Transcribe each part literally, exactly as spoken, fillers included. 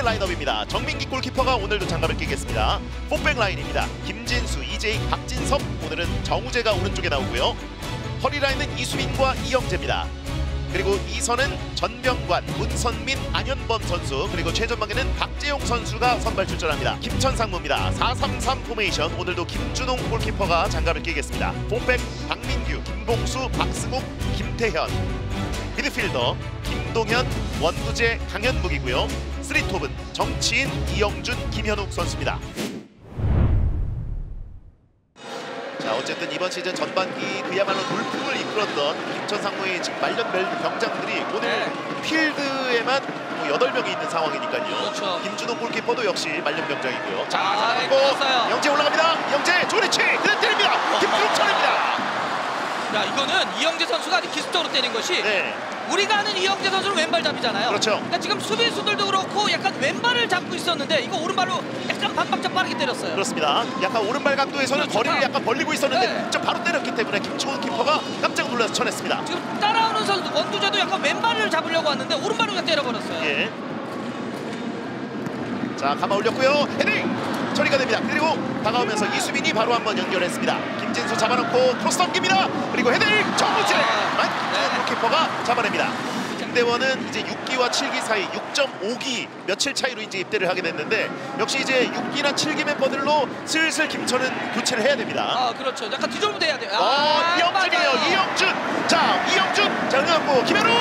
번째 라인업입니다. 정민기 골키퍼가 오늘도 장갑을 끼겠습니다. 포백 라인입니다. 김진수, 이재익, 박진섭, 오늘은 정우재가 오른쪽에 나오고요. 허리 라인은 이수민과 이영재입니다. 그리고 이선은 전병관, 문선민, 안현범 선수, 그리고 최전방에는 박재용 선수가 선발 출전합니다. 김천상무입니다. 사 삼 삼 포메이션, 오늘도 김준홍 골키퍼가 장갑을 끼겠습니다. 포백 박민규, 김봉수, 박승욱, 김태현, 미드필더 김동현, 원두재, 강현묵이고요. 쓰리톱은 정치인, 이영준, 김현욱 선수입니다. 자, 어쨌든 이번 시즌 전반기 그야말로 돌풍을 이끌었던 김천상무의 지금 말년 병장들이 오늘 네. 필드에만 뭐 여덟 명이 있는 상황이니까요. 그렇죠. 김준호 골키퍼도 역시 말년 병장이고요. 자, 아, 잡고 네, 영재 올라갑니다. 영재 조리치 그냥 때립니다. 김준호 차례입니다. 야, 이거는 이영재 선수가 아주 기습적으로 때린 것이 네. 우리가 아는 이영재 선수는 왼발잡이잖아요. 그렇죠. 그러니까 지금 수비수들도 그렇고 약간 왼발을 잡고 있었는데 이거 오른발로 약간 반박자 빠르게 때렸어요. 그렇습니다. 약간 오른발 각도에서는 그렇죠. 거리를 약간 벌리고 있었는데 네. 좀 바로 때렸기 때문에 김치훈 키퍼가 깜짝 놀라서 쳐냈습니다. 지금 따라오는 선수 원두재도 약간 왼발을 잡으려고 왔는데 오른발로 그냥 때려버렸어요. 예. 자, 감아 올렸고요. 헤딩! 처리가 됩니다. 그리고 다가오면서 이수민이 바로 한번 연결했습니다. 김진수 잡아놓고 크로스 넘깁니다. 그리고 헤딩! 정우재! 네. 골키퍼가 잡아냅니다. 김대원은 이제 육 기와 칠 기 사이 육 점 오 기 며칠 차이로 이제 입대를 하게 됐는데 역시 이제 육 기나 칠 기 멤버들로 슬슬 김천은 교체를 해야 됩니다. 아, 그렇죠. 약간 뒤돌부터 해야 돼요. 어, 아, 이영준이에요. 맞아요. 이영준! 자, 이영준! 자, 그래갖고 김현욱!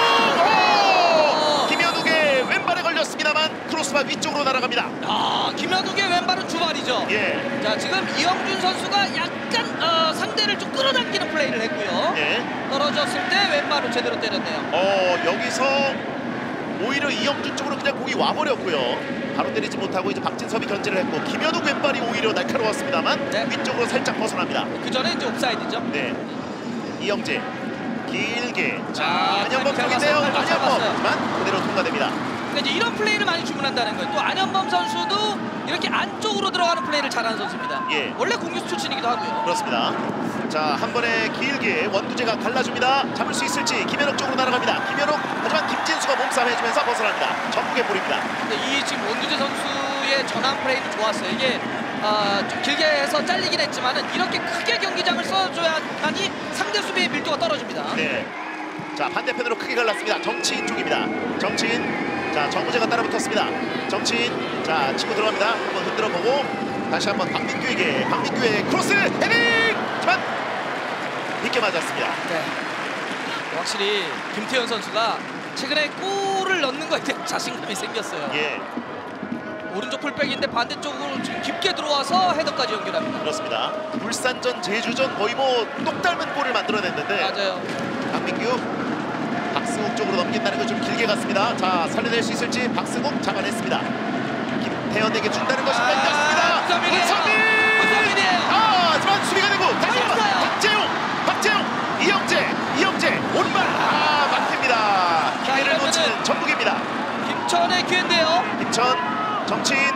김현욱의 왼발에 걸렸습니다만 크로스바 위쪽으로 날아갑니다. 아, 김현욱의 왼발은 주발이죠. 예. 자, 지금 이영준 선수가 약간 어, 상대를 좀 끌어당기는 플레이를 했고요. 예. 떨어졌을 때 왼발로 제대로 때렸네요. 어, 여기서 오히려 이영준 쪽으로 그냥 공이 와버렸고요. 바로 때리지 못하고 이제 박진섭이 견제를 했고 김현욱 왼발이 오히려 날카로웠습니다만 네. 위쪽으로 살짝 벗어납니다. 그 전에 이제 옵사이드죠. 네. 이영재 길게. 자, 아, 안현범 잘 쪽인데요. 봤어요. 잘 안현범만 그대로 통과됩니다. 그러니까 이제 이런 플레이를 많이 주문한다는 거예요. 또 안현범 선수도 이렇게 안쪽으로 들어가는 플레이를 잘하는 선수입니다. 예. 원래 공격수 출신이기도 하고요. 그렇습니다. 자, 한 번에 길게 원두재가 갈라줍니다. 잡을 수 있을지 김현욱 쪽으로 날아갑니다. 김현욱, 하지만 김진수가 몸싸움 해주면서 벗어납니다. 전북의 볼입니다. 근데 이 지금 원두재 선수의 전환 플레이는 좋았어요. 이게 어, 좀 길게 해서 잘리긴 했지만은 이렇게 크게 경기장을 써줘야만이 상대 수비의 밀도가 떨어집니다. 네. 자, 반대편으로 크게 갈랐습니다. 정치인 쪽입니다. 정치인. 자, 정우재가 따라붙었습니다. 정치인. 자, 치고 들어갑니다. 한번 흔들어 보고 다시 한번 박민규에게. 박민규의 크로스 헤딩! 하지만 빗게 맞았습니다. 네. 확실히 김태현 선수가 최근에 골을 넣는 거에 대한 자신감이 생겼어요. 예. 오른쪽 풀백인데 반대쪽으로 지금 깊게 들어와서 헤더까지 연결합니다. 그렇습니다. 울산전, 제주전 거의 뭐 똑 닮은 골을 만들어냈는데 맞아요. 박민규, 박승욱 쪽으로 넘긴다는 거 좀 길게 갔습니다. 자, 살려낼 수 있을지 박승욱 잡아냈습니다. 김태현에게 준다는 것이 뺏겼습니다. 문선민이에요. 문선민! 문선민이에요. 아, 하지만 수비가 되고 다시 한번 걸렸어요. 박재용, 박재용, 이영재, 이영재 오른발 아, 막힙니다. 기회를 이러면은- 놓치는 전북입니다. 김천의 기회인데요. 김천, 정치인.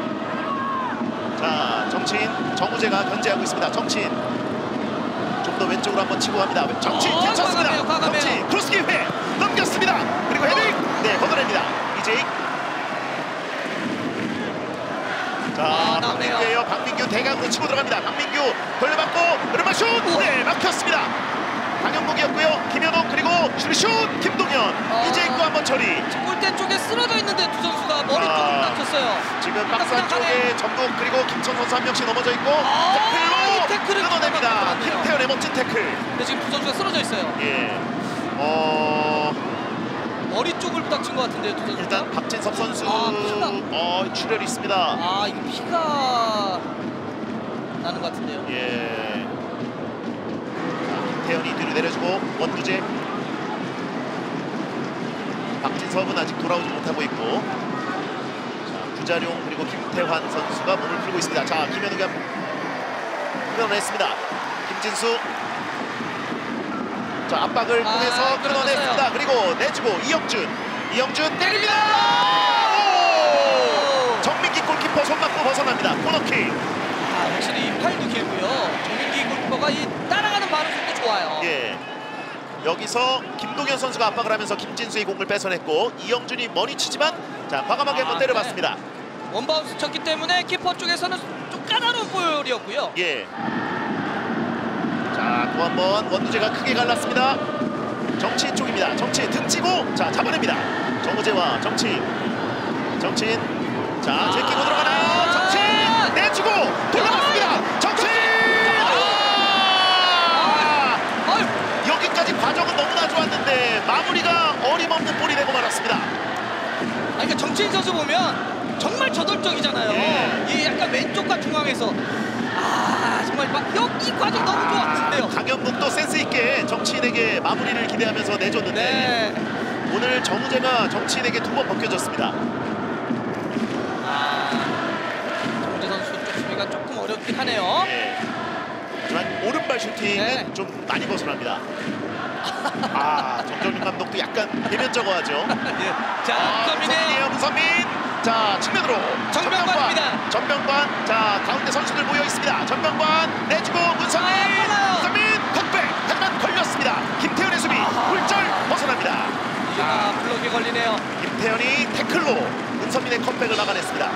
자, 정치인, 정우재가 견제하고 있습니다. 정치인 좀 더 왼쪽으로 한번 치고 갑니다. 정치인 어, 괜찮습니다. 과감해요, 과감해요. 정치인 크로스 기회 넘겼습니다. 그리고 헤딩, 네, 걷어냅니다. 이재익. 자, 아, 나오네요. 박민규예요. 박민규 대각으로 치고 들어갑니다. 박민규 돌려받고 오른발 슛, 네, 막혔습니다. 강현묵이었고요. 김현욱 그리고 슈리슛 김동현. 어. 이재익도 한번 처리. 골대 쪽에 쓰러져 있는데 두 선수가 머리 아. 쪽으로 막혔어요. 지금 박스 그냥 안쪽에 전북 그리고 김천 선수 한 명씩 넘어져 있고 아, 이 태클로 태클은 끊어냅니다. 기가 막히네요. 김태현의 멋진 태클. 근데 지금 두 선수가 쓰러져 있어요. 예. 어, 머리 쪽을 부닥친 것 같은데요, 두 선수가. 일단 박진섭 선수 아, 피가. 어, 출혈이 있습니다. 아, 이거 피가 나는 것 같은데요. 예. 태현이 뒤로 내려주고 원두재. 박진섭은 아직 돌아오지 못하고 있고. 자, 구자룡 그리고 김태환 선수가 몸을 풀고 있습니다. 자, 김현우가 끊어냈습니다. 김진수. 자, 압박을 아, 통해서 끊어냈습니다. 끊어냈어요. 그리고 내주고 이영준. 이영준 때립니다. 오! 정민기 골키퍼 손 맞고 벗어납니다. 코너킥. 아, 확실히 이 팔도 길고요. 정민기 골키퍼가 이 따라가는 반응 속도 좋아요. 예. 여기서 김동현 선수가 압박을 하면서 김진수의 공을 뺏어냈고 이영준이 머리 치지만 자 과감하게 아, 한번 때려봤습니다. 네. 원바운스 쳤기 때문에 키퍼 쪽에서는 좀 까다로운 볼이었고요. 예. 자, 또 한 번 원두재가 크게 갈랐습니다. 정치인 쪽입니다. 정치인 등치고 자 잡아냅니다. 정우재와 정치인. 정치인. 자, 아 제끼고 들어가나요? 정치인 내주고 돌아갔습니다. 정치인. 아! 아 여기까지 과정은 너무나 좋았는데 마무리가 어림없는 볼이 되고 말았습니다. 아, 그러니까 정치인 선수 보면 정말 저돌적이잖아요. 예. 이 약간 왼쪽과 중앙에서 아 정말 막 이 과정 너무 좋았는데요. 강현묵도 센스 있게 정치인에게 마무리를 기대하면서 내줬는데 네. 오늘 정우재가 정치인에게 두 번 벗겨졌습니다. 아 정우재 선수 쪽 수비가 조금 어렵긴 하네요. 예. 하지만 오른발 슈팅은 네. 좀 많이 벗어납니다. 아, 정정민 감독도 약간 대면적어하죠. 예. 자, 아, 문선민이에요. 문선민이에요, 문선민. 자, 측면으로 정병관입니다. 전병관. 자, 가운데 선수들 모여 있습니다. 전병관 내주고 문선민. 아, 빨라요. 문선민 컵백. 하지만 걸렸습니다. 김태현의 수비 훌절 벗어납니다. 아, 블록에 걸리네요. 김태현이 태클로 문선민의 컵백을 막아냈습니다.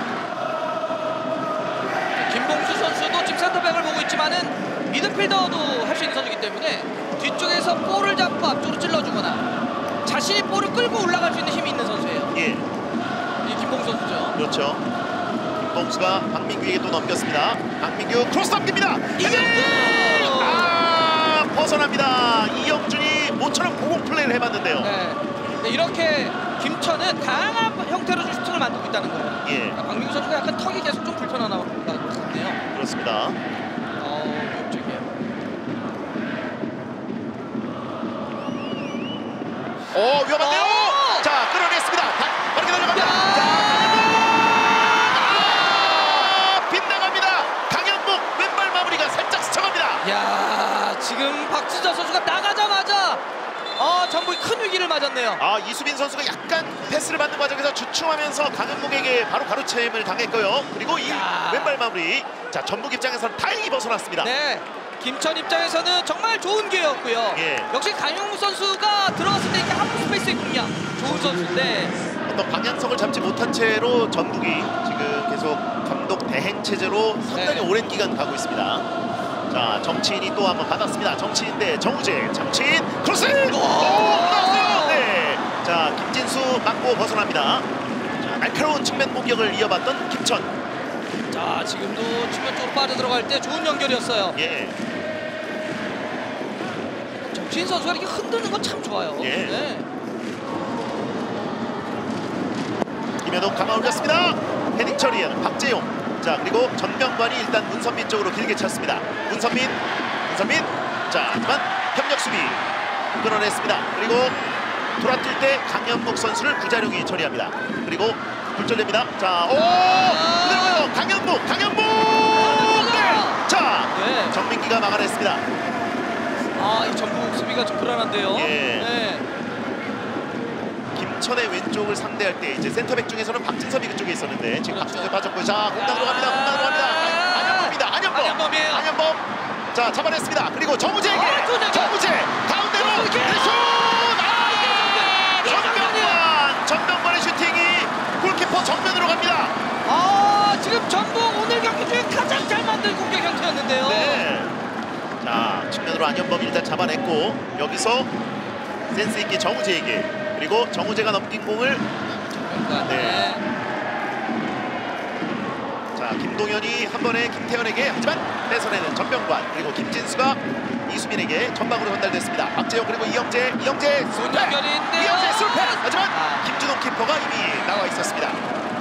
김봉수 선수도 지금 센터백을 보고 있지만은 미드필더도 할 수 있는 선수이기 때문에 뒤쪽에서 볼을 잡고 앞쪽으로 찔러주거나 자신이 볼을 끌고 올라갈 수 있는 힘이 있는 선수예요. 예, 이 김봉수 선수죠. 그렇죠. 김봉수가 박민규에게 또 넘겼습니다. 박민규 크로스 넘깁니다. 이영준! 아, 벗어납니다. 이영준이 모처럼 고공 플레이를 해봤는데요. 네. 네, 이렇게 김천은 다양한 형태로 좀 슈팅을 만들고 있다는 거예요. 예, 그러니까 박민규 선수가 약간 턱이 계속 좀 불편하나 같네요. 그렇습니다. 어, 위협적이에요. 오, 위험한데요. 어! 자, 끌어냈습니다. 바- 빠르게 달려갑니다. 야! 자, 강현묵. 아, 빗나갑니다. 강현묵 왼발 마무리가 살짝 스쳐갑니다. 야, 지금 박진서 선수가 나가자마자 어, 전북이 큰 위기를 맞았네요. 아, 이수빈 선수가 약간 패스를 받는 과정에서 주춤하면서 강현묵에게 바로 가로채임을 당했고요. 그리고 이 야. 왼발 마무리. 자, 전북 입장에서는 다행히 벗어났습니다. 네, 김천 입장에서는 정말 좋은 기회였고요. 예. 역시 강용무 선수가 들어갔을 때 이렇게 하프 스페이스의 공략 좋은 선수인데 어떤 방향성을 잡지 못한 채로 전북이 지금 계속 감독 대행 체제로 상당히 네. 오랜 기간 가고 있습니다. 자, 정치인이 또 한번 받았습니다. 정치인 대 정우재. 정치인 크로스! 오! 나왔어요! 네. 자, 김진수 맞고 벗어납니다. 자, 날카로운 측면 공격을 이어봤던 김천. 자, 지금도 측면 쪽으로 빠져 들어갈 때 좋은 연결이었어요. 예. 정신 선수가 이렇게 흔드는 건 참 좋아요. 예. 네. 김현욱 감아 올렸습니다. 헤딩 처리에는 박재용. 자, 그리고 전병관이 일단 문선민 쪽으로 길게 찼습니다. 문선민, 문선민. 자, 하지만 협력 수비 끊어냈습니다. 그리고 돌아뛸 때 강현묵 선수를 구자룡이 처리합니다. 그리고 굴절됩니다. 자, 오! 그대로요. 강현묵, 강현묵. 네. 자, 네. 정민기가 막아냈습니다. 아, 이 전북 수비가 좀 불안한데요. 예. 네. 김천의 왼쪽을 상대할 때 이제 센터백 중에서는 박진섭이 그쪽에 있었는데 지금 그렇죠. 박진섭이 빠졌고 자 공간으로 갑니다. 공간으로 갑니다. 안현범입니다. 안현범. 안현범이에요. 안현범. 자 잡아냈습니다. 그리고 정우재에게 아, 정우재. 정우재 가운데로 정우재. 슛! 아! 이게 전병관. 전병관의 슈팅이 골키퍼 정면으로 갑니다. 아, 지금 전북 오늘 경기 중에 가장 잘 만든 공격 형태였는데요. 네. 자 측면으로 안현범이 일단 잡아냈고 여기서 센스 있게 정우재에게 그리고 정우재가 넘긴 공을 네. 자 김동현이 한 번에 김태현에게 하지만 뺏어내는 전병관 그리고 김진수가 이수빈에게 전방으로 전달됐습니다. 박재용 그리고 이영재 이영재 술패 연결인데요. 이영재 술패 하지만 아. 김준호 키퍼가 이미 나와 있었습니다.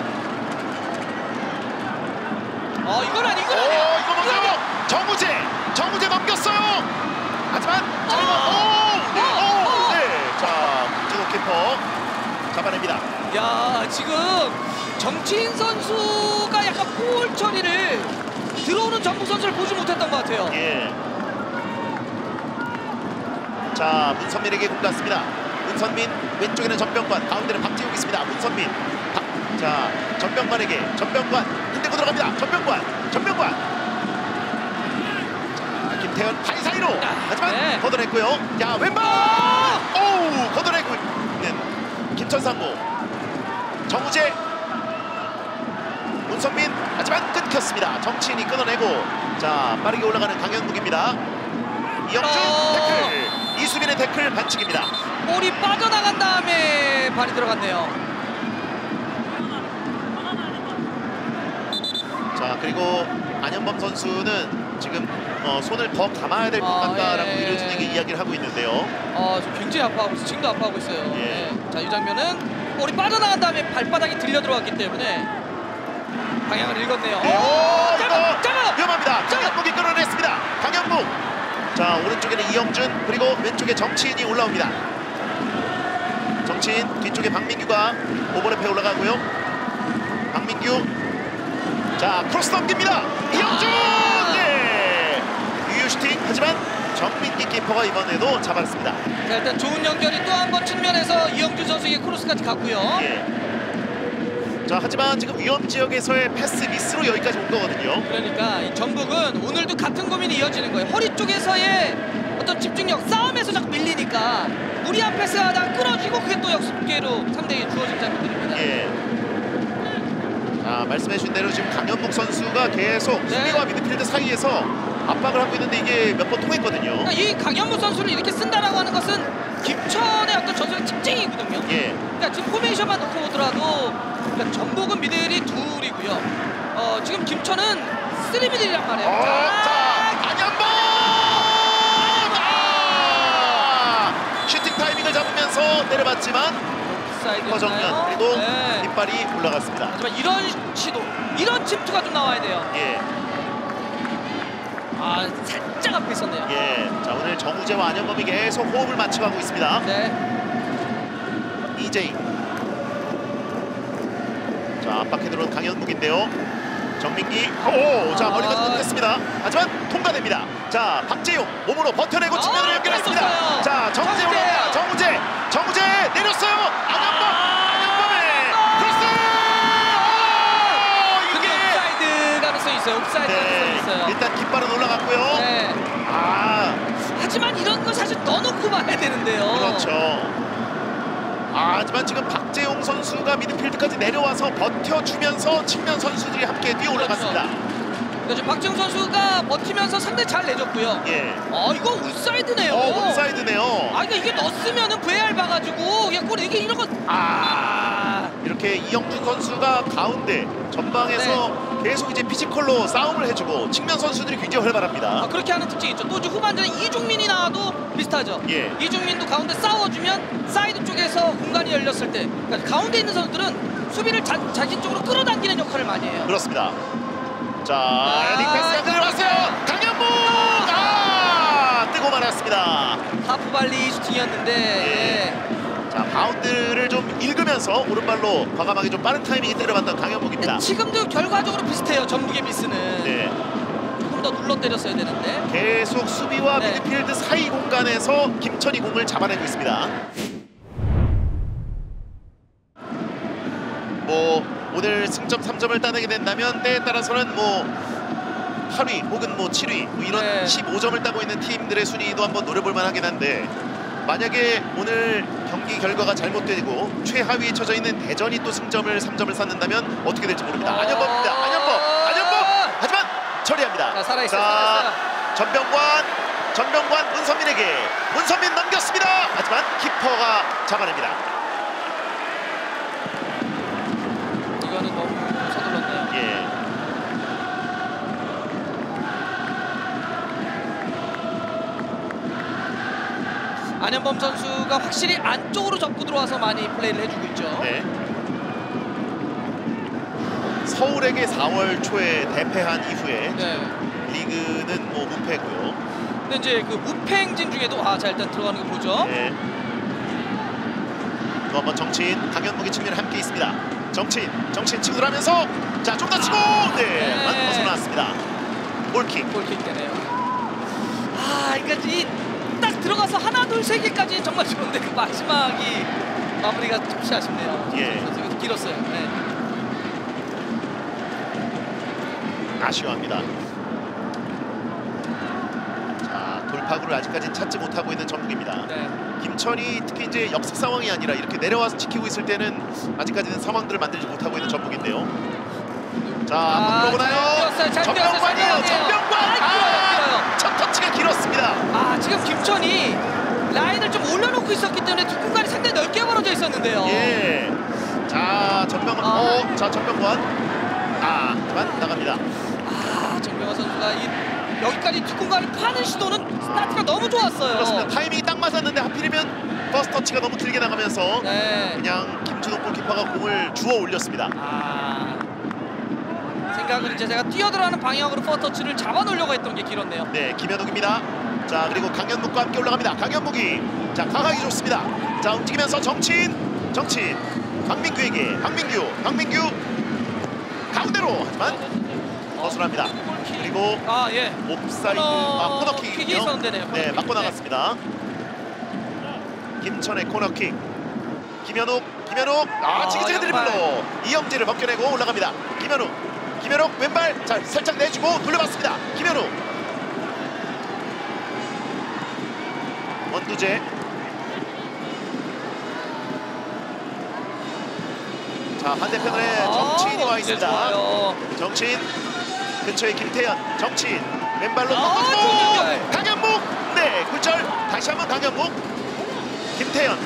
어, 이건 아니 이건 오 아니야. 이거 먼저 정우재 정우재 넘겼어요. 하지만 잘못 오! 네. 자 김준호 키퍼 잡아냅니다. 야, 지금 정치인 선수가 약간 볼 처리를 들어오는 전북 선수를 보지 못했던 것 같아요. 예. 자 문선민에게 공 갔습니다. 문선민 왼쪽에는 전병관 가운데는 박지욱 있습니다. 문선민 박, 자 전병관에게 전병관 흔들고 들어갑니다. 전병관 전병관 자 김태현 발 사이로 하지만 네. 걷어냈고요. 야 왼발 오우 걷어내고 있는 김천상무. 정우재, 문선민 하지만 끊겼습니다. 정치인이 끊어내고 자 빠르게 올라가는 강현묵입니다. 이영준 어. 태클, 이수빈의 태클 반칙입니다. 볼이 빠져나간 다음에 발이 들어갔네요. 자 그리고 안현범 선수는 지금 어, 손을 더 감아야 될 것 아, 같다라고 예. 의료진에게 이야기를 하고 있는데요. 어, 지금 굉장히 아파하고 있어요. 지금도 아파하고 있어요. 예. 네. 자, 이 장면은 볼이 빠져나간 다음에 발바닥이 들려 들어갔기 때문에 방향을 읽었네요. 네, 오, 잠깐, 이거 잠깐. 위험합니다. 강현묵이 끌어냈습니다. 강현묵. 자 오른쪽에는 이영준 그리고 왼쪽에 정치인이 올라옵니다. 정치인 뒤쪽에 박민규가 오버랩에 올라가고요. 박민규 자 크로스 넘깁니다. 이영준 아. 네 유유 슈팅 하지만 정민기 키퍼가 이번에도 잡았습니다. 자, 일단 좋은 연결이 또 한 번 측면에서 이영준 선수에게 크로스까지 갔고요. 예. 자 하지만 지금 위험 지역에서의 패스 미스로 여기까지 온 거거든요. 그러니까 이 전북은 오늘도 같은 고민이 이어지는 거예요. 허리 쪽에서의 어떤 집중력, 싸움에서 자꾸 밀리니까 무리한 패스하다가 끊어지고 그게 또 역습기로 상대에게 주어진 장면들입니다. 예. 자 말씀해주신 대로 지금 강현묵 선수가 계속 네. 수비와 미드필드 사이에서 압박을 하고 있는데 이게 몇 번 통했거든요. 그러니까 이 강현무 선수를 이렇게 쓴다라고 하는 것은 김천의 어떤 전술의 특징이거든요. 예. 그러니까 지금 포메이션만 놓고 보더라도 그러니까 전북은 미들이 둘이고요. 어, 지금 김천은 쓰리 미들이란 말이에요. 어, 자 강현묵 아! 슈팅 타이밍을 잡으면서 내려봤지만 사이드 정면 그리고 네. 깃발이 올라갔습니다. 하지만 이런 시도, 이런 침투가 좀 나와야 돼요. 예. 아, 살짝 앞에 있었네요. 예. 자 오늘 정우재와 안현범이 계속 호흡을 맞춰가고 있습니다. 네. 이제이. 자 압박해 들어온 강현묵인데요. 정민기. 오, 자 머리가 아. 끊겼습니다. 하지만 통과됩니다. 자 박재용 몸으로 버텨내고 측면으로 아, 연결했습니다. 잘 자 정우재 정우재. 올라옵니다. 정우재. 정우재 내렸어요. 안현범. 안현범의 크로스. 오, 그게 이게. 옵사이드 가능성이 있어요. 옵사이드 가능성이 네. 있어요. 일단 깃발은 올라갔고요. 네. 아 하지만 이런 거 사실 넣어놓고 봐야 되는데요. 그렇죠. 아, 하지만 지금 박재용 선수가 미드필드까지 내려와서 버텨주면서 측면 선수들이 함께 뛰어 올라갔습니다. 그러니까 지금 박지웅 선수가 버티면서 상당히 잘 내줬고요. 예. 어, 이거 온사이드네요. 어, 온사이드네요. 아, 그러니까 이게 넣었으면은 브이알 봐가지고 그냥 골 이게 이런 거. 아, 이렇게 이영준 선수가 가운데 전방에서 네. 계속 이제 피지컬로 싸움을 해주고 측면 선수들이 굉장히 활발합니다. 아, 그렇게 하는 특징이 있죠. 또 이제 후반전에 이중민이 나와도 비슷하죠. 예. 이중민도 가운데 싸워주면 사이드 쪽에서 공간이 열렸을 때, 그러니까 가운데 있는 선수들은 수비를 자, 자신 쪽으로 끌어당기는 역할을 많이 해요. 그렇습니다. 자, 아, 헤딩 패스가 들어갔어요. 강현무! 아, 뜨고 말았습니다. 하프발리 슈팅이었는데. 예. 자, 바운드를 좀 읽으면서 오른발로 과감하게 좀 빠른 타이밍에 때려봤던 강현묵입니다. 근데 지금도 결과적으로 비슷해요. 전북의 미스는. 네. 조금 더 눌러 때렸어야 되는데. 계속 수비와 네. 미드필드 사이 공간에서 김천이 공을 잡아내고 있습니다. 뭐 오늘 승점 삼 점을 따내게 된다면 때에 따라서는 뭐 팔 위 혹은 뭐 칠 위 뭐 이런 네. 십오 점을 따고 있는 팀들의 순위도 한번 노려볼 만하긴 한데 만약에 오늘 경기 결과가 잘못되고 최하위에 처져 있는 대전이 또 승점을 삼 점을 쌓는다면 어떻게 될지 모릅니다. 어. 안현범입니다. 안현범! 안현범! 하지만 처리합니다. 자, 살아있어요. 자, 살아있어요. 전병관! 전병관 문선민에게 문선민 넘겼습니다. 하지만 키퍼가 잡아냅니다. 이거는 너무 서둘렀네요. 예. 안현범 선수가 확실히 안쪽으로 접고 들어와서 많이 플레이를 해주고 있죠. 네. 서울에게 사월 초에 대패한 이후에 네. 리그는 뭐 무패고요. 근데 이제 그 무패 행진 중에도 아, 자 일단 들어가는 거 보죠. 네. 또 한번 정치인 강현묵의 측면에 함께 있습니다. 정치인, 정치인 치고 들어가면서 자 좀 더 치고 네, 네. 만 벗어났습니다. 골킥. 골킥 되네요. 아, 그러니까 이 딱 들어가서 하나 둘 세 개까지 정말 좋은데 그 마지막이 마무리가 조금씩 아쉽네요. 예. 이것도 길었어요. 네. 아쉬워합니다. 자 돌파구를 아직까지 찾지 못하고 있는 전북입니다. 네. 김 김천이 특히 이제 역습 상황이 아니라 이렇게 내려와서 지키고 있을 때는 아직까지는 상황들을 만들지 못하고 있는 전북인데요. 자, 아, 한번 보나요? 잘 뛰었어요, 잘 뛰었어요, 잘 전병관이에요. 뛰었어요. 전병관. 아, 길어요, 아, 첫 터치가 길었습니다. 아 지금 김천이 라인을 좀 올려놓고 있었기 때문에 뒷공간이 상당히 넓게 벌어져 있었는데요. 예. 자, 전병관. 아. 어, 자, 전병관. 아, 만 나갑니다. 아 정명화 선수가 이, 여기까지 뒷공간을 파는 시도는 스타트가 너무 좋았어요. 그렇습니다. 타이밍이 딱 맞았는데 하필이면 퍼스트 터치가 너무 길게 나가면서 네. 그냥 김준호 골키퍼가 공을 주워 올렸습니다. 아 생각은 이제 제가 뛰어들어가는 방향으로 퍼터치를 잡아놓으려고 했던 게 길었네요. 네, 김현욱입니다. 자, 그리고 강현묵과 함께 올라갑니다. 강현묵이 자 강하기 좋습니다. 자, 움직이면서 정치인, 정치인, 박민규에게 박민규, 박민규 가운데로 하지만 벗어납니다. 그리고 아 예. 옵사이드, 코너- 아 킥이 코너킥이군요. 있었는데요. 네, 코너킥. 맞고 네. 나갔습니다. 김천의 코너킥. 김현욱, 김현욱, 아 아, 지그재그 양발. 드리블로 이영재를 벗겨내고 올라갑니다. 김현욱, 김현욱 왼발 자 살짝 내주고 돌려봤습니다. 김현욱, 원두재. 자, 반대편에 아, 정치인이 와 이제 있습니다. 좋아요. 정치인 근처에 김태현, 정치인 왼발로 아, 꺾어주고 좋은데요. 강현묵, 네 굴절. 다시 한번 강현묵, 김태현.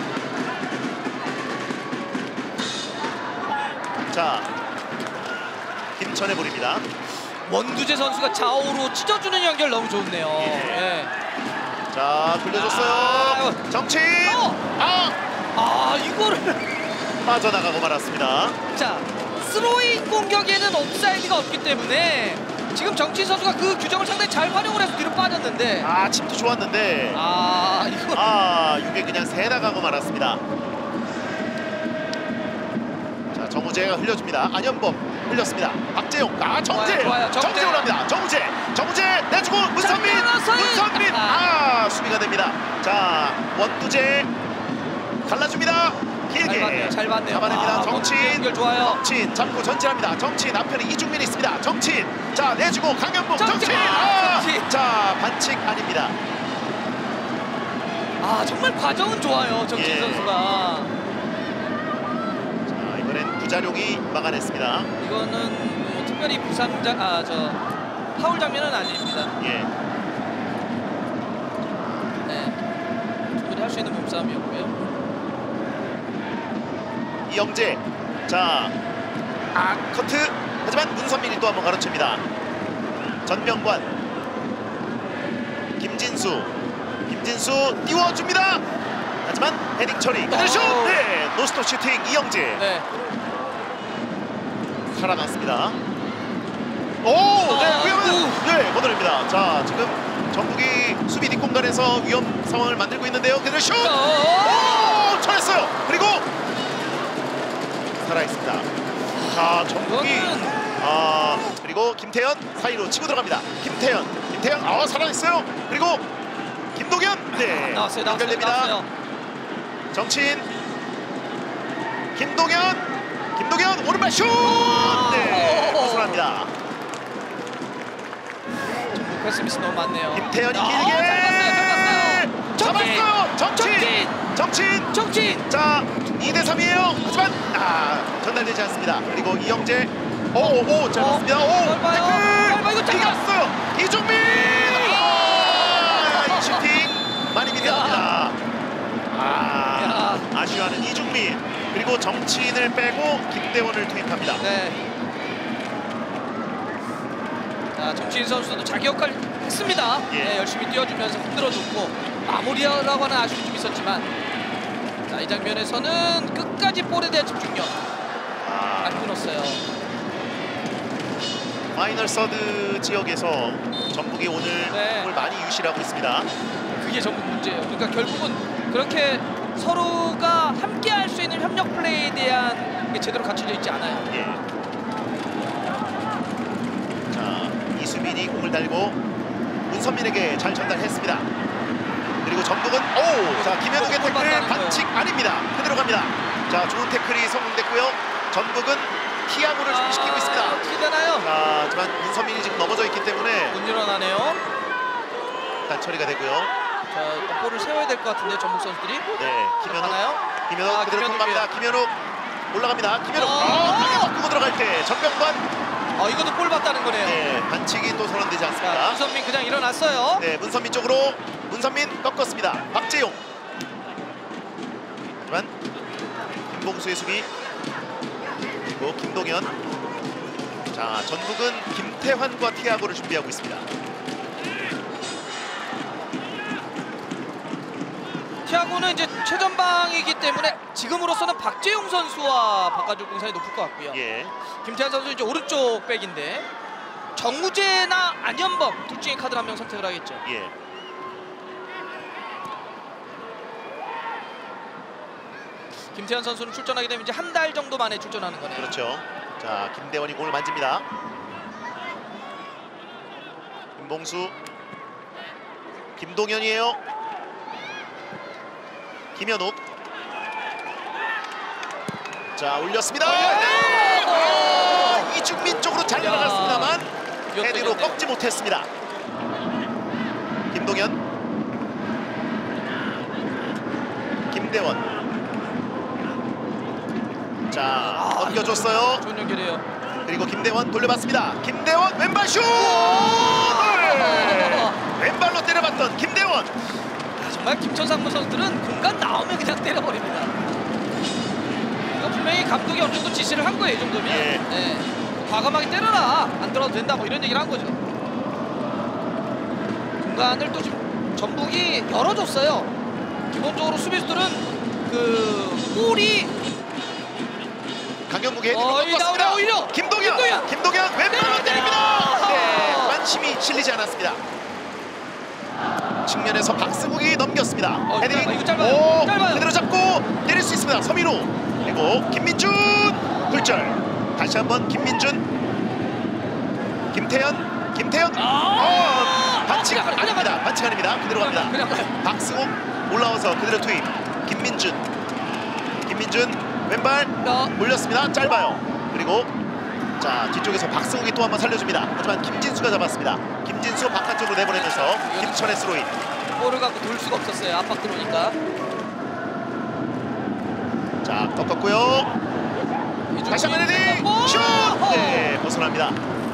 자, 김천의 볼입니다. 원두재 선수가 좌우로 찢어주는 연결 너무 좋네요. 예. 예. 자, 돌려줬어요. 아, 정치인. 어! 아, 아 이거를 빠져나가고 말았습니다. 자 스로잉 공격에는 옵사이드가 없기 때문에 지금 정치인 선수가 그 규정을 상당히 잘 활용을 해서 뒤로 빠졌는데 아, 침투 좋았는데 아 이거 아, 이게 그냥 새 나가고 말았습니다. 자, 정우재가 흘려줍니다. 안현범 흘렸습니다. 박재용, 아 정재, 좋아요, 좋아요. 정재. 정재 올라갑니다. 정우재, 정우재 내주고 문선민, 들어갔어요. 문선민, 아 수비가 됩니다. 자, 원두재 갈라줍니다. 길게 잘 봤네요, 잘 봤네요. 잡아냅니다. 아, 정치인, 연결 좋아요. 정치인 잡고 전진합니다. 정치인 앞편에 이중민이 있습니다. 정치인, 자 내주고 강현봉, 정치인. 정치인, 아, 아, 정치인. 자 반칙 아닙니다. 아 정말 과정은 좋아요 정치인 예. 선수가. 자, 이번엔 구자룡이 막아냈습니다. 이거는 뭐 특별히 부상장 아저 파울 장면은 아닙니다. 예. 네 충분히 할 수 있는 몸싸움이었고요. 이영재, 자, 아 커트. 하지만 문선민이 또 한번 가로챕니다. 전병관, 김진수, 김진수 띄워줍니다. 하지만 헤딩 처리. 그대로 슛! 오. 네, 노스톱 슈팅 이영재. 네. 살아났습니다. 오, 네, 아, 위험한, 오. 네, 걷어냅니다. 자, 지금 전북이 수비 뒷공간에서 위험 상황을 만들고 있는데요. 그대로 슛! 어, 오, 쳐냈어요. 그리고 살아있습니다. 자, 전북이 이거는 아, 그리고 김태현 사이로 치고 들어갑니다. 김태현, 김태현, 아 살아있어요. 그리고 김동현, 네, 나왔어요, 나왔어요, 연결됩니다. 나왔어요. 정치인, 김동현, 김동현 오른발 슛, 네, 벗어납니다. 전북 패스 미스 너무 많네요. 김태현이 아, 길게 잘 봤어요, 잘 봤어요. 잡았어요. 정치인, 정치인. 정치인. 자, 이 대 삼이에요. 하지만 아, 전달되지 않습니다. 그리고 이영재, 오오 짧았습니다. 오, 넓어요. 넓어, 이거 태클 짧아. 이겼어요. 이종민, 아, 이 슈팅 많이 미흡니다. 아, 아쉬워하는 이종민. 그리고 정치인을 빼고 김대원을 투입합니다. 네. 자, 정치인 선수도 자기 역할 했습니다. 예. 네, 열심히 뛰어주면서 흔들어줬고 마무리라고 하는 아쉬움이 좀 있었지만, 자, 이 장면에서는 끝까지 볼에 대한 집중력 아, 안 끊었어요. 파이널 서드 지역에서 전북이 오늘 네. 공을 많이 유실하고 있습니다. 그게 전부 문제예요. 그러니까 결국은 그렇게 서로가 함께 할 수 있는 협력 플레이에 대한 게 제대로 갖춰져 있지 않아요. 예. 자, 이수빈이 공을 달고 문선민에게 잘 전달했습니다. 그리고 전북은 오, 자 김현욱의 골 태클 맞다는 반칙 아닙니다. 그대로 갑니다. 자, 좋은 태클이 성공됐고요. 전북은 티아고를 준비시키고 있습니다. 어떻게 되나요? 자, 하지만 문선민이 지금 넘어져 있기 때문에 못 일어나네요. 일단 처리가 되고요. 자, 일단 볼을 세워야 될 것 같은데요, 전북 선수들이. 네, 김현욱. 하나요? 김현욱 아, 그대로 김현욱이에요. 통과합니다. 김현욱 올라갑니다. 김현욱. 어, 어, 방에 어! 바꾸고 들어갈 때 전병관. 어, 이것도 볼 봤다는 거네요. 네, 반칙이 또 선언되지 자, 않습니다. 문선민 그냥 일어났어요. 네, 문선민 쪽으로 문선민 꺾었습니다. 박재용. 하지만 김봉수의 수비. 그리고 김동현. 자, 전북은 김태환과 티아고를 준비하고 있습니다. 티아고는 이제 최전방이기 때문에 지금으로서는 박재용 선수와 바깥쪽 공산이 높을 것 같고요. 예. 김태환 선수 이제 오른쪽 백인데 정우재나 안현범 둘 중에 카드 한 명 선택을 하겠죠. 예. 김태환 선수는 출전하게 되면 이제 한 달 정도 만에 출전하는 거네요. 그렇죠. 자, 김대원이 공을 만집니다. 김봉수. 김동현이에요. 김현욱. 자, 올렸습니다. 네! 아, 이중민 쪽으로 잘 나갔습니다만 헤드로 꺾지 못했습니다. 김동현. 김대원. 자, 아, 넘겨줬어요. 좋은 연결이에요. 그리고 김대원 돌려봤습니다. 김대원 왼발 슛! 네! 왼발로 때려봤던 김대원. 아, 정말 김천상무 선수들은 공간 나오면 그냥 때려버립니다. 이거 분명히 감독이 어느 정도 지시를 한 거예요, 이 정도면. 예. 네. 과감하게 때려라. 안 들어도 된다. 뭐 이런 얘기를 한 거죠. 공간을 또 지금 전북이 열어줬어요. 기본적으로 수비수들은 그 볼이 강경국의 헤드로 어, 이 나오네, 꺾었습니다. 오히려. 김동현. 김동현. 김동현 왼발로 네, 때립니다. 네. 네, 관심이 실리지 않았습니다. 측면에서 박승욱이 넘겼습니다. 어, 헤딩. 짧아, 이거 짧아요. 오, 짧아요. 그대로 잡고 때릴 수 있습니다. 서민우. 그리고 김민준 굴절. 다시 한번 김민준. 김태현. 김태현. 아! 어, 반칙 그냥, 그냥, 아닙니다. 그냥. 반칙 아닙니다. 그대로 갑니다. 그냥, 그냥. 박승욱 올라와서 그대로 투입. 김민준. 김민준 왼발 어. 올렸습니다. 짧아요. 그리고 자, 뒤쪽에서 박승욱이 또 한번 살려줍니다. 하지만 김진수가 잡았습니다. 김진수 바깥쪽으로 내보내면서 김천의 스로인. 볼을 갖고 돌 수가 없었어요. 압박 들어오니까. 자, 꺾었고요. 다시 한번 헤딩. 슛! 네, 벗어납니다.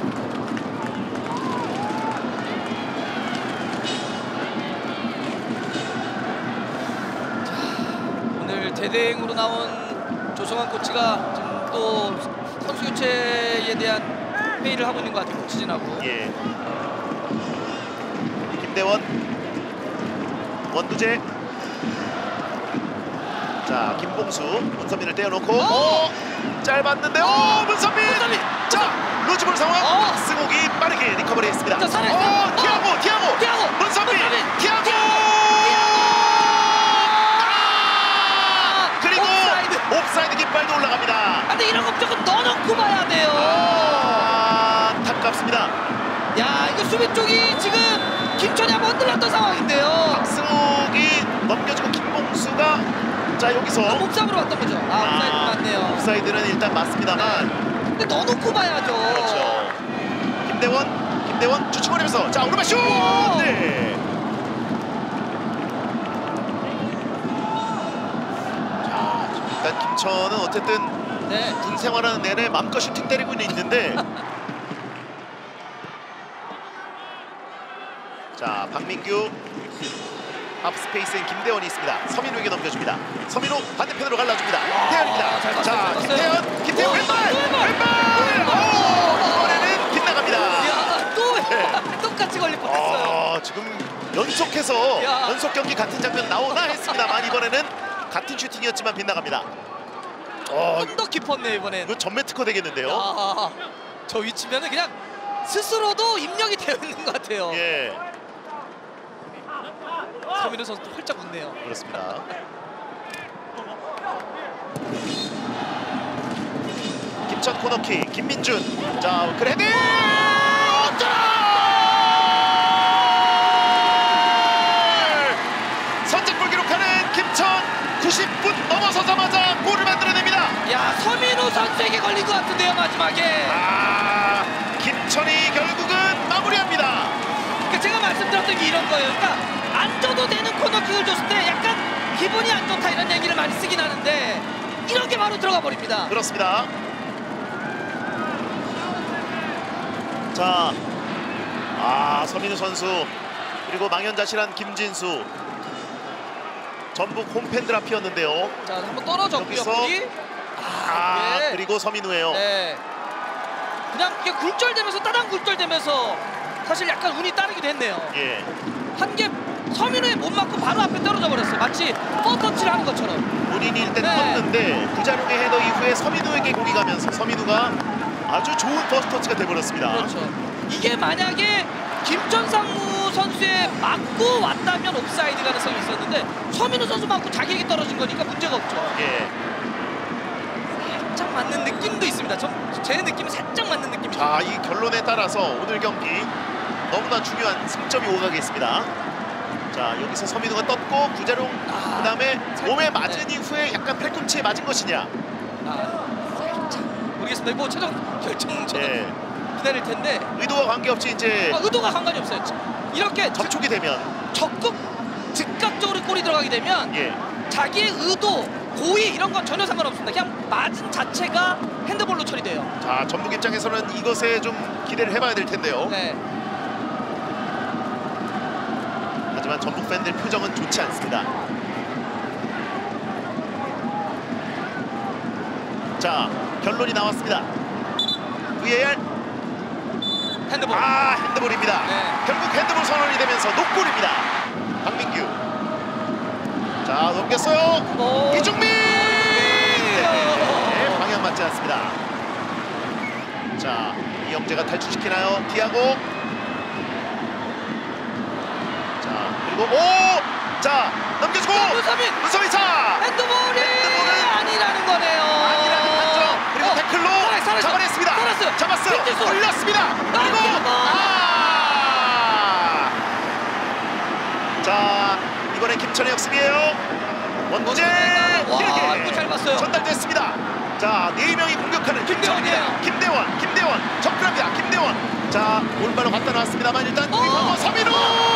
오늘 대대행으로 나온 조성환 코치가 지금 또 선수 교체에 대한 회의를 하고 있는 것 같아요. 코치진하고. 예. 김대원. 원두재. 자, 김봉수. 문선민을 떼어놓고 어! 오! 짧았는데 오! 문선민! 문선민! 자, 루즈볼 상황. 어! 박승욱이 빠르게 리커버리했습니다. 자, 살아있어. 오! 어! 티아고! 티아고! 티아고! 문선민! 문선민! 티아고! 아! 그리고 옵사이드! 옵사이드 깃발도 올라갑니다. 아, 근데 이런 거 무조건 넣어놓고 봐야 돼요. 아, 안타깝습니다. 야, 이거 수비 쪽이 지금 김천이 한번 흔들렸던 상황인데요. 박승욱이 넘겨주고 김봉수가 자, 여기서 아, 몸싸움으로 왔던 거죠. 아, 옵사이드 맞네요. 옵사이드는 일단 맞습니다만 근데 넣어놓고 봐야죠. 그렇죠. 김대원, 김대원 주축거리면서 자, 오른발 슛! 우와! 네. 자, 일단 김천은 어쨌든 네. 군 생활하는 내내 맘껏 슈팅 때리고 있는데 자, 박민규 합스페이스엔 김대원이 있습니다. 서민우에게 넘겨줍니다. 서민우 반대편으로 갈라줍니다. 태현입니다. 잘 봤어요, 자, 잘 봤어요. 김태현, 김태현 오, 왼발! 왼발! 왼발! 오! 이번에는 빗나갑니다. 야, 또 네. 똑같이 걸릴 뻔했어요. 아, 지금 연속해서 야. 연속 경기 같은 장면 나오나 했습니다만 이번에는 같은 슈팅이었지만 빗나갑니다. 어, 좀 더 깊었네 이번엔. 이거 전매 특허 되겠는데요. 야, 저 위치면은 그냥 스스로도 입력이 되어 있는 것 같아요. 예, 서민우 선수도 활짝 웃네요. 그렇습니다. 김천 코너킥 김민준. 자, 그래 헤딩! 선제골 기록하는 김천 구십 분 넘어서자마자 골을 만들어냅니다. 야, 서민우 선수에게 걸린 것 같은데요 마지막에. 아, 김천이 결국은 마무리합니다. 그러니까 제가 말씀드렸던 게 이런 거예요. 그러니까 안 줘도 되는 코너킥을 줬을 때 약간 기분이 안 좋다 이런 얘기를 많이 쓰긴 하는데 이렇게 바로 들어가 버립니다. 그렇습니다. 자, 아 서민우 선수 그리고 망연자실한 김진수 전북 홈팬들 앞이었는데요. 자, 한번 떨어졌고요. 여기서 볼이. 아 네. 그리고 서민우예요. 네. 그냥 이게 굴절되면서 따당 굴절되면서 사실 약간 운이 따르기도 했네요. 예. 한 개 서민우의 못 맞고 바로 앞에 떨어져 버렸어요. 마치 퍼터치를 하는 것처럼. 본인이 일단 네. 컸는데 구자룡의 헤더 이후에 서민우에게 공이 가면서 서민우가 아주 좋은 버스터치가 돼버렸습니다. 그렇죠. 이게 만약에 김천상무 선수의 맞고 왔다면 옵사이드 가능성이 있었는데 서민우 선수 맞고 자기에게 떨어진 거니까 문제가 없죠. 예. 살짝 맞는 느낌도 있습니다. 좀 제 느낌이 살짝 맞는 느낌이죠. 자, 이 결론에 따라서 오늘 경기 너무나 중요한 승점이 오가게 있습니다. 자, 여기서 서민우가 떴고 구자룡 아, 그다음에 살짝, 몸에 맞은 네. 이후에 약간 팔꿈치에 맞은 것이냐. 아, 살짝 모르겠습니다. 뭐 최종 결정 저도 예. 기다릴 텐데 의도와 관계없이 이제 아, 의도가 상관이 없어요. 이렇게 접촉이 되면 적극 즉각적으로 골이 들어가게 되면 예. 자기의 의도, 고의 이런 건 전혀 상관없습니다. 그냥 맞은 자체가 핸드볼로 처리돼요. 자, 전북 입장에서는 이것에 좀 기대를 해봐야 될 텐데요. 네. 하지만 전북 팬들 표정은 좋지 않습니다. 자, 결론이 나왔습니다. 브이에이알 핸드볼. 아 핸드볼입니다. 네. 결국 핸드볼 선언이 되면서 노골입니다. 박민규. 자 넘겼어요. 오. 이중민. 네, 방향 맞지 않습니다. 자 이영재가 탈출시키나요? 티아고. 자 그리고 오. 자 넘겨주고 문서민. 문서민 차. 핸드볼이 핸드볼은 아니라는 거네요. 아니라는 판정. 그리고 어, 태클로 살아있, 살아있어. 잡아냈습니다. 살았어요. 잡았어요. 김진수. 올렸습니다. 그리고 핸드볼. 아. 자 이번에 김천의 역습이에요. 원구재 와, 이렇게 이거 잘 봤어요. 전달됐습니다. 자 네 명이 공격하는 김천입니다. 김대원이에요. 김대원, 김대원 접근합니다. 김대원. 자 올바로 갖다 놨습니다만 일단 어. 강호 서민우.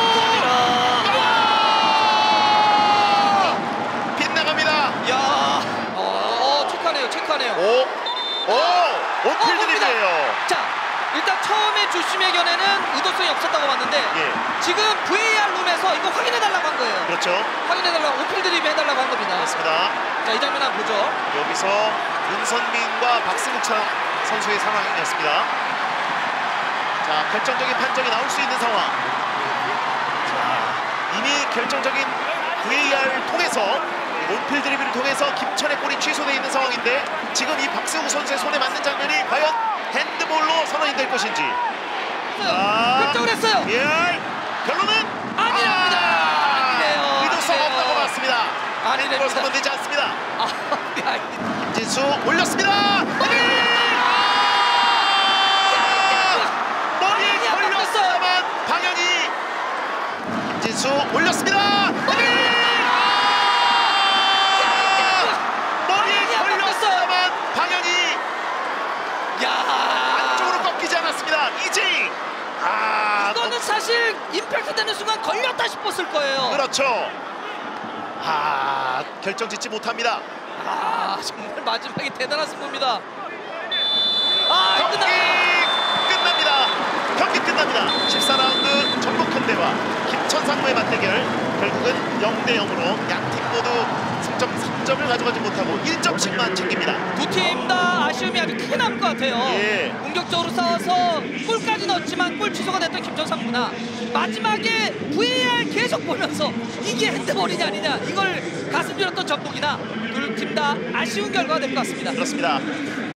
빗나갑니다. 야, 어, 체크하네요, 체크하네요. 오, 오, 어, 온필드립이에요. 자, 일단 처음에 주심의 견해는 의도성이 없었다고 봤는데 예, 지금 브이에이알 룸에서 이거 확인해달라고 한 거예요. 그렇죠. 확인해달라고, 오필 드립 해달라고 한 겁니다. 그렇습니다. 자, 이 장면 한번 보죠. 여기서 문선민과 박승욱 선수의 상황이었습니다. 자, 결정적인 판정이 나올 수 있는 상황. 자, 이미 결정적인 브이에이알을 통해서 온필드 리뷰를 통해서 김천의 골이 취소되어 있는 상황인데 지금 이 박승욱 선수의 손에 맞는 장면이 과연 핸드볼로 선언이 될 것인지. 자, 결정을 했어요. 예, 결론은 아니랍니다. 아, 아니래요. 의도성 아니래요. 없다고 봤습니다. 핸드볼 아니랍니다. 선언되지 않습니다. 아, 야, 이- 김진수 올렸습니다. 머리! 머리에 아니야, 걸렸어야만 방향이. 김진수 올렸습니다. 머리! 머리에 아니야, 걸렸어야만 방향이 야, 안쪽으로 꺾이지 않았습니다. 이제이. 아, 이거는 사실 임팩트 되는 순간 걸렸다 싶었을 거예요. 그렇죠. 아, 결정 짓지 못합니다. 아, 정말 마지막에 대단한 승부입니다. 아, 경기 끝나. 끝납니다. 경기 끝납니다. 십사 라운드 전북 현대와 김천상무의 맞대결 결국은 영 대 영으로 양 팀 모두 승점 삼 점을 가져가지 못하고 일 점씩만 챙깁니다. 두 팀 다 아쉬움이 아주 크게 남을 것 같아요. 예. 공격적으로 싸워서 골까지 넣었지만 골 취소가 됐던 김천상무나 마지막에 브이에이알 계속 보면서 이게 핸드볼이냐 아니냐 이걸 가슴 졸였던 전북이나 두 팀 다 아쉬운 결과가 될 것 같습니다. 그렇습니다.